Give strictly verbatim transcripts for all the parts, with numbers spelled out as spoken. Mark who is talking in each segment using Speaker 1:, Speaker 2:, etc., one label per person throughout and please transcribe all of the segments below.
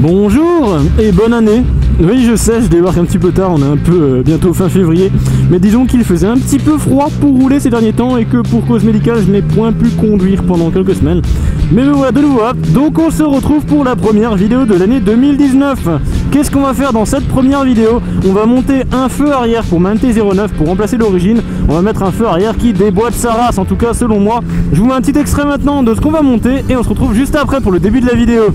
Speaker 1: Bonjour et bonne année. Oui, je sais, je débarque un petit peu tard, on est un peu euh, bientôt fin février, mais disons qu'il faisait un petit peu froid pour rouler ces derniers temps et que pour cause médicale je n'ai point pu conduire pendant quelques semaines. Mais me voilà de nouveau apte, donc on se retrouve pour la première vidéo de l'année deux mille dix-neuf. Qu'est-ce qu'on va faire dans cette première vidéo? On va monter un feu arrière pour ma N T zéro neuf pour remplacer l'origine. On va mettre un feu arrière qui déboîte sa race, en tout cas selon moi. Je vous mets un petit extrait maintenant de ce qu'on va monter et on se retrouve juste après pour le début de la vidéo.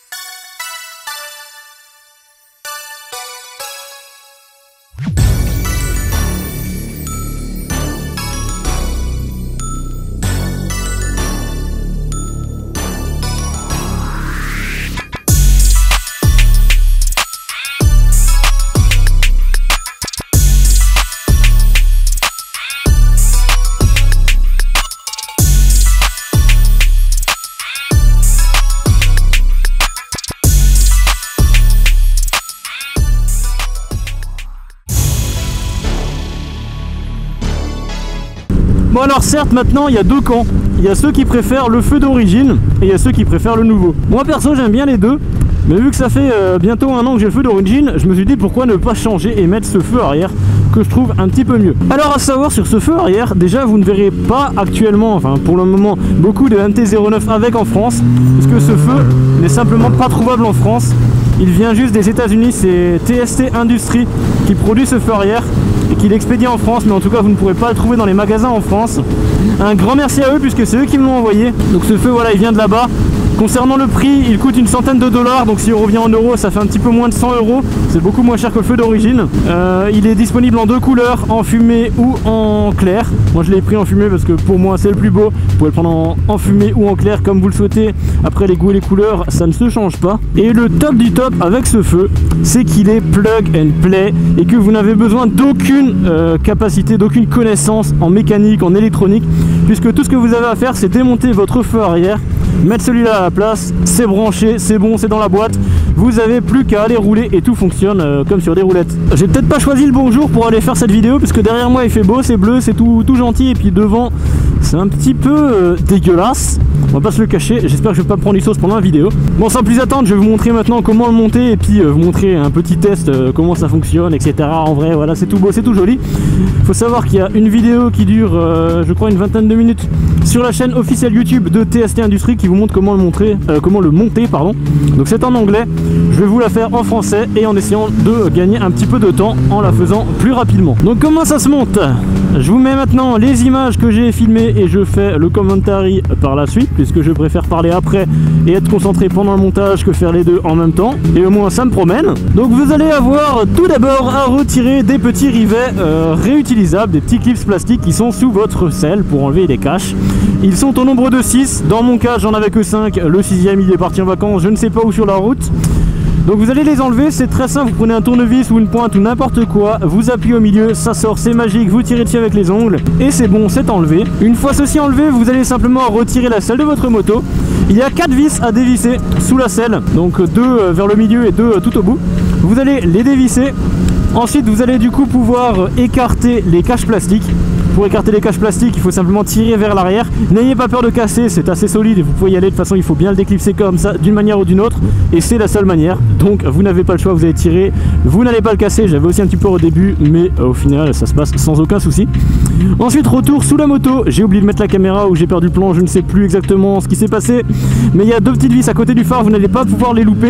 Speaker 1: Bon alors certes maintenant il y a deux camps, il y a ceux qui préfèrent le feu d'origine et il y a ceux qui préfèrent le nouveau. Moi perso j'aime bien les deux, mais vu que ça fait euh, bientôt un an que j'ai le feu d'origine, je me suis dit pourquoi ne pas changer et mettre ce feu arrière que je trouve un petit peu mieux. Alors à savoir sur ce feu arrière, déjà vous ne verrez pas actuellement, enfin pour le moment, beaucoup de N T zéro neuf avec en France, parce que ce feu n'est simplement pas trouvable en France. Il vient juste des États-Unis, c'est T S T Industries qui produit ce feu arrière et qui l'expédie en France, mais en tout cas vous ne pourrez pas le trouver dans les magasins en France. Un grand merci à eux puisque c'est eux qui me l'ont envoyé. Donc ce feu voilà il vient de là-bas. Concernant le prix, il coûte une centaine de dollars, donc si on revient en euros, ça fait un petit peu moins de cent euros. C'est beaucoup moins cher que le feu d'origine. Euh, il est disponible en deux couleurs, en fumée ou en clair. Moi je l'ai pris en fumée parce que pour moi c'est le plus beau. Vous pouvez le prendre en, en fumée ou en clair comme vous le souhaitez. Après les goûts et les couleurs, ça ne se change pas. Et le top du top avec ce feu, c'est qu'il est plug and play et que vous n'avez besoin d'aucune euh, capacité, d'aucune connaissance en mécanique, en électronique, puisque tout ce que vous avez à faire, c'est démonter votre feu arrière, mettre celui-là à la place, c'est branché, c'est bon, c'est dans la boîte. Vous avez plus qu'à aller rouler et tout fonctionne euh, comme sur des roulettes. J'ai peut-être pas choisi le bon jour pour aller faire cette vidéo parce que derrière moi il fait beau, c'est bleu, c'est tout, tout gentil, et puis devant c'est un petit peu euh, dégueulasse. On va pas se le cacher, j'espère que je vais pas me prendre une sauce pendant la vidéo. Bon, sans plus attendre, je vais vous montrer maintenant comment le monter et puis euh, vous montrer un petit test, euh, comment ça fonctionne, et cetera. En vrai, voilà, c'est tout beau, c'est tout joli. Faut savoir qu'il y a une vidéo qui dure, euh, je crois, une vingtaine de minutes sur la chaîne officielle YouTube de T S T Industries qui vous montre comment le montrer, euh, comment le monter, pardon. Donc c'est en anglais. Je vais vous la faire en français et en essayant de gagner un petit peu de temps en la faisant plus rapidement. Donc comment ça se monte? Je vous mets maintenant les images que j'ai filmées et je fais le commentary par la suite, puisque je préfère parler après et être concentré pendant le montage que faire les deux en même temps, et au moins ça me promène. Donc vous allez avoir tout d'abord à retirer des petits rivets euh, réutilisables, des petits clips plastiques qui sont sous votre selle pour enlever les caches. Ils sont au nombre de six, dans mon cas j'en avais que cinq, le sixième il est parti en vacances, je ne sais pas où sur la route. Donc vous allez les enlever, c'est très simple, vous prenez un tournevis ou une pointe ou n'importe quoi, vous appuyez au milieu, ça sort, c'est magique, vous tirez dessus avec les ongles et c'est bon, c'est enlevé. Une fois ceci enlevé, vous allez simplement retirer la selle de votre moto. Il y a quatre vis à dévisser sous la selle, donc deux vers le milieu et deux tout au bout. Vous allez les dévisser. Ensuite vous allez du coup pouvoir écarter les caches plastiques. Pour écarter les caches plastiques, il faut simplement tirer vers l'arrière. N'ayez pas peur de casser, c'est assez solide et vous pouvez y aller. De toute façon, il faut bien le déclipser comme ça, d'une manière ou d'une autre. Et c'est la seule manière. Donc, vous n'avez pas le choix, vous allez tirer. Vous n'allez pas le casser. J'avais aussi un petit peu au début, mais euh, au final, ça se passe sans aucun souci. Ensuite, retour sous la moto. J'ai oublié de mettre la caméra ou j'ai perdu le plan. Je ne sais plus exactement ce qui s'est passé. Mais il y a deux petites vis à côté du phare. Vous n'allez pas pouvoir les louper.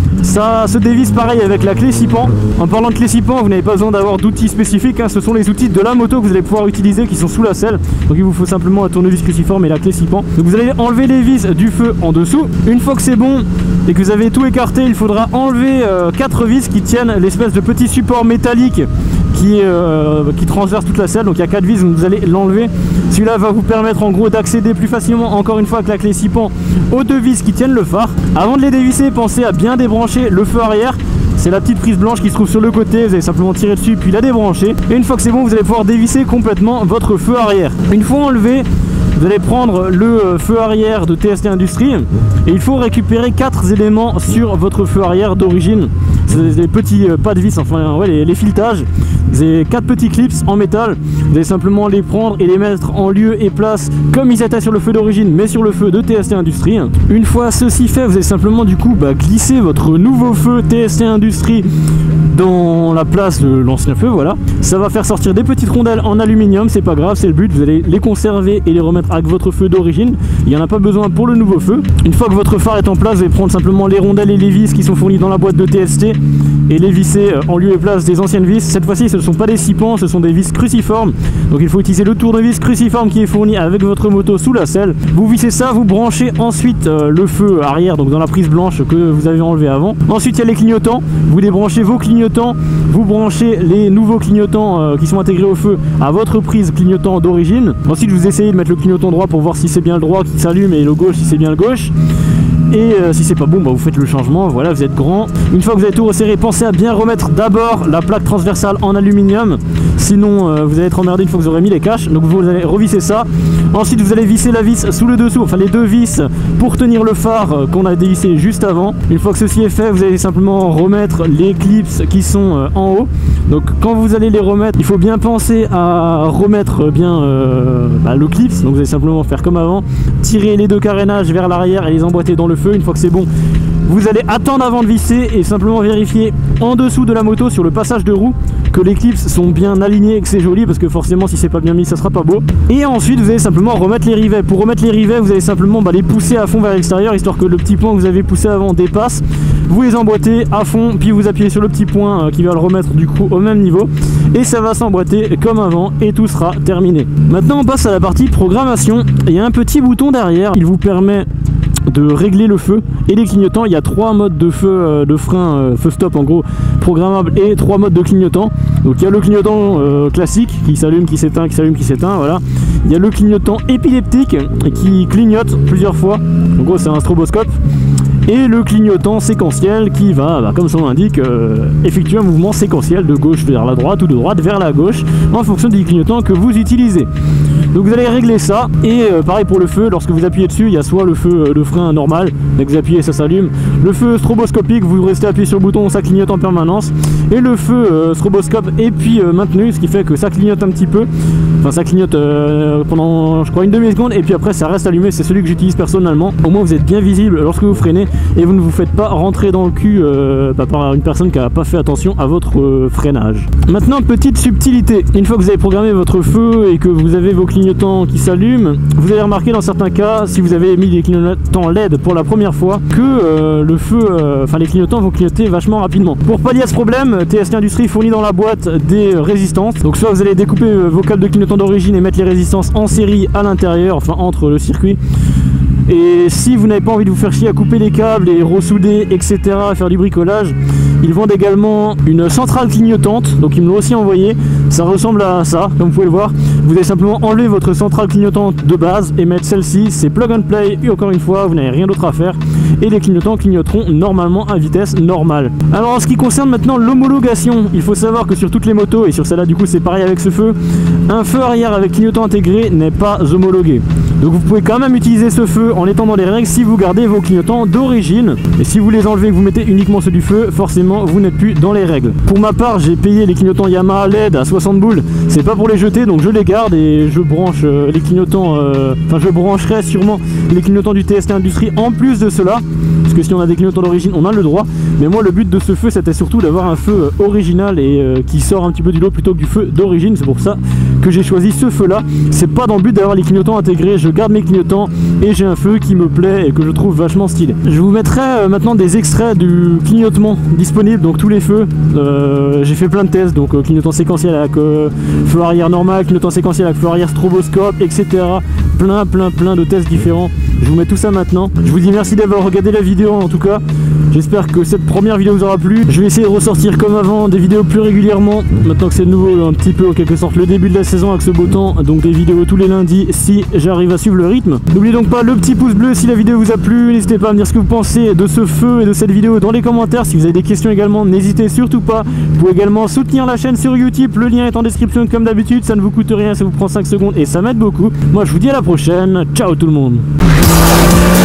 Speaker 1: Ça se dévisse pareil avec la clé six pans. En parlant de clé six pans, vous n'avez pas besoin d'avoir d'outils spécifiques, hein. Ce sont les outils de la moto que vous allez pouvoir utiliser qui sont sous la selle. Donc il vous faut simplement un tournevis cruciforme et la clé six pans. Donc vous allez enlever les vis du feu en dessous. Une fois que c'est bon et que vous avez tout écarté, il faudra enlever euh, quatre vis qui tiennent l'espèce de petit support métallique qui, euh, qui transverse toute la selle. Donc il y a quatre vis, donc vous allez l'enlever. Celui-là va vous permettre en gros d'accéder plus facilement, encore une fois avec la clé six pans, aux deux vis qui tiennent le phare. Avant de les dévisser, pensez à bien débrancher le feu arrière. C'est la petite prise blanche qui se trouve sur le côté, vous allez simplement tirer dessus puis la débrancher. Et une fois que c'est bon, vous allez pouvoir dévisser complètement votre feu arrière. Une fois enlevé, vous allez prendre le feu arrière de T S T Industries et il faut récupérer quatre éléments sur votre feu arrière d'origine. C'est des petits pas de vis, enfin ouais, les, les filetages. Vous avez quatre petits clips en métal, vous allez simplement les prendre et les mettre en lieu et place comme ils étaient sur le feu d'origine mais sur le feu de T S T Industrie. Une fois ceci fait, vous allez simplement du coup bah, glisser votre nouveau feu T S T Industrie dans la place de l'ancien feu, voilà. Ça va faire sortir des petites rondelles en aluminium, c'est pas grave, c'est le but, vous allez les conserver et les remettre avec votre feu d'origine. Il n'y en a pas besoin pour le nouveau feu. Une fois que votre phare est en place, vous allez prendre simplement les rondelles et les vis qui sont fournies dans la boîte de T S T et les visser en lieu et place des anciennes vis. Cette fois-ci, ce ne sont pas des six pans, ce sont des vis cruciformes. Donc il faut utiliser le tournevis cruciforme qui est fourni avec votre moto sous la selle. Vous vissez ça, vous branchez ensuite euh, le feu arrière, donc dans la prise blanche que vous avez enlevé avant. Ensuite, il y a les clignotants. Vous débranchez vos clignotants, vous branchez les nouveaux clignotants euh, qui sont intégrés au feu à votre prise clignotant d'origine. Ensuite, vous essayez de mettre le clignotant droit pour voir si c'est bien le droit qui s'allume et le gauche si c'est bien le gauche. Et euh, si c'est pas bon, bah, vous faites le changement, voilà, vous êtes grand. Une fois que vous avez tout resserré, pensez à bien remettre d'abord la plaque transversale en aluminium, sinon euh, vous allez être emmerdé une fois que vous aurez mis les caches. Donc vous allez revisser ça. Ensuite vous allez visser la vis sous le dessous, enfin les deux vis pour tenir le phare euh, qu'on a dévissé juste avant. Une fois que ceci est fait, vous allez simplement remettre les clips qui sont euh, en haut. Donc quand vous allez les remettre, il faut bien penser à remettre bien euh, bah, le clips. Donc vous allez simplement faire comme avant, tirer les deux carénages vers l'arrière et les emboîter dans le feu. Une fois que c'est bon, vous allez attendre avant de visser et simplement vérifier en dessous de la moto sur le passage de roue que les clips sont bien alignés et que c'est joli, parce que forcément si c'est pas bien mis ça sera pas beau. Et ensuite vous allez simplement remettre les rivets. Pour remettre les rivets, vous allez simplement bah, les pousser à fond vers l'extérieur, histoire que le petit point que vous avez poussé avant dépasse. Vous les emboîtez à fond, puis vous appuyez sur le petit point euh, qui va le remettre du coup au même niveau, et ça va s'emboîter comme avant et tout sera terminé. Maintenant on passe à la partie programmation. Il y a un petit bouton derrière, il vous permet de régler le feu et les clignotants. Il y a trois modes de feu, euh, de frein, euh, feu stop en gros programmable, et trois modes de clignotant. Donc il y a le clignotant euh, classique qui s'allume, qui s'éteint, qui s'allume, qui s'éteint, voilà. Il y a le clignotant épileptique qui clignote plusieurs fois, en gros c'est un stroboscope. Et le clignotant séquentiel qui va, bah, comme son nom l'indique, euh, effectuer un mouvement séquentiel de gauche vers la droite ou de droite vers la gauche en fonction du clignotant que vous utilisez. Donc vous allez régler ça, et euh, pareil pour le feu, lorsque vous appuyez dessus, il y a soit le feu de frein normal, dès que vous appuyez ça s'allume, le feu stroboscopique, vous restez appuyé sur le bouton, ça clignote en permanence, et le feu euh, stroboscope et puis euh, maintenu, ce qui fait que ça clignote un petit peu, enfin ça clignote euh, pendant je crois une demi-seconde, et puis après ça reste allumé. C'est celui que j'utilise personnellement, au moins vous êtes bien visible lorsque vous freinez, et vous ne vous faites pas rentrer dans le cul euh, bah, par une personne qui n'a pas fait attention à votre euh, freinage. Maintenant, petite subtilité, une fois que vous avez programmé votre feu et que vous avez vos clignotants qui s'allument, vous allez remarquer dans certains cas, si vous avez mis des clignotants L E D pour la première fois, que euh, le feu, enfin euh, les clignotants vont clignoter vachement rapidement. Pour pallier à ce problème, T S T Industrie fournit dans la boîte des résistances. Donc soit vous allez découper vos câbles de clignotant d'origine et mettre les résistances en série à l'intérieur, enfin entre le circuit. Et si vous n'avez pas envie de vous faire chier à couper les câbles et ressouder, et cetera, à faire du bricolage, ils vendent également une centrale clignotante, donc ils me l'ont aussi envoyé. Ça ressemble à ça, comme vous pouvez le voir. Vous allez simplement enlever votre centrale clignotante de base et mettre celle-ci. C'est plug and play, et encore une fois, vous n'avez rien d'autre à faire. Et les clignotants clignoteront normalement à vitesse normale. Alors en ce qui concerne maintenant l'homologation, il faut savoir que sur toutes les motos, et sur celle-là du coup c'est pareil avec ce feu, un feu arrière avec clignotant intégré n'est pas homologué. Donc vous pouvez quand même utiliser ce feu en étant dans les règles si vous gardez vos clignotants d'origine. Et si vous les enlevez et que vous mettez uniquement ceux du feu, forcément vous n'êtes plus dans les règles. Pour ma part, j'ai payé les clignotants Yamaha L E D à soixante boules. C'est pas pour les jeter, donc je les garde et je branche euh, les clignotants, euh, enfin je brancherai sûrement les clignotants du T S T Industrie en plus de cela. Parce que si on a des clignotants d'origine, on a le droit. Mais moi le but de ce feu, c'était surtout d'avoir un feu original et euh, qui sort un petit peu du lot plutôt que du feu d'origine. C'est pour ça que j'ai choisi ce feu là. C'est pas dans le but d'avoir les clignotants intégrés, je garde mes clignotants et j'ai un feu qui me plaît et que je trouve vachement stylé. Je vous mettrai euh, maintenant des extraits du clignotement disponible, donc tous les feux. Euh, j'ai fait plein de tests, donc euh, clignotant séquentiel avec euh, feu arrière normal, clignotant séquentiel avec feu arrière stroboscope, et cetera. Plein plein plein de tests différents. Je vous mets tout ça maintenant. Je vous dis merci d'avoir regardé la vidéo en tout cas. J'espère que cette première vidéo vous aura plu. Je vais essayer de ressortir comme avant des vidéos plus régulièrement. Maintenant que c'est de nouveau un petit peu en quelque sorte le début de la saison avec ce beau temps. Donc des vidéos tous les lundis si j'arrive à suivre le rythme. N'oubliez donc pas le petit pouce bleu si la vidéo vous a plu. N'hésitez pas à me dire ce que vous pensez de ce feu et de cette vidéo dans les commentaires. Si vous avez des questions également, n'hésitez surtout pas. Vous pouvez également soutenir la chaîne sur YouTube. Le lien est en description comme d'habitude. Ça ne vous coûte rien, ça vous prend cinq secondes et ça m'aide beaucoup. Moi je vous dis à la prochaine. Ciao tout le monde.